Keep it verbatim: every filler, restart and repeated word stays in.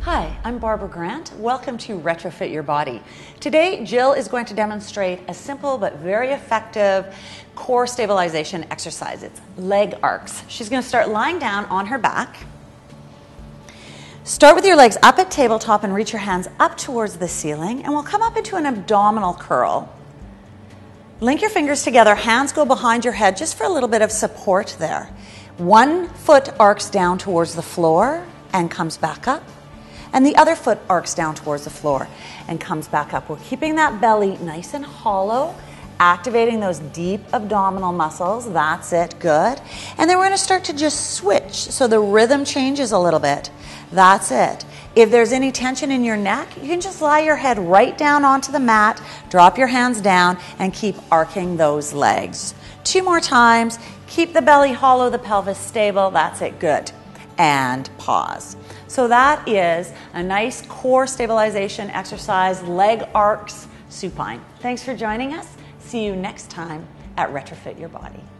Hi, I'm Barbara Grant. Welcome to Retrofit Your Body. Today, Jill is going to demonstrate a simple but very effective core stabilization exercise. It's leg arcs. She's going to start lying down on her back. Start with your legs up at tabletop and reach your hands up towards the ceiling, and we'll come up into an abdominal curl. Link your fingers together, hands go behind your head just for a little bit of support there. One foot arcs down towards the floor and comes back up. And the other foot arcs down towards the floor and comes back up. We're keeping that belly nice and hollow, activating those deep abdominal muscles. That's it, good. And then we're gonna start to just switch so the rhythm changes a little bit. That's it. If there's any tension in your neck, you can just lie your head right down onto the mat, drop your hands down, and keep arcing those legs. Two more times. Keep the belly hollow, the pelvis stable. That's it, good. And pause. So that is a nice core stabilization exercise, leg arcs, supine. Thanks for joining us. See you next time at Retrofit Your Body.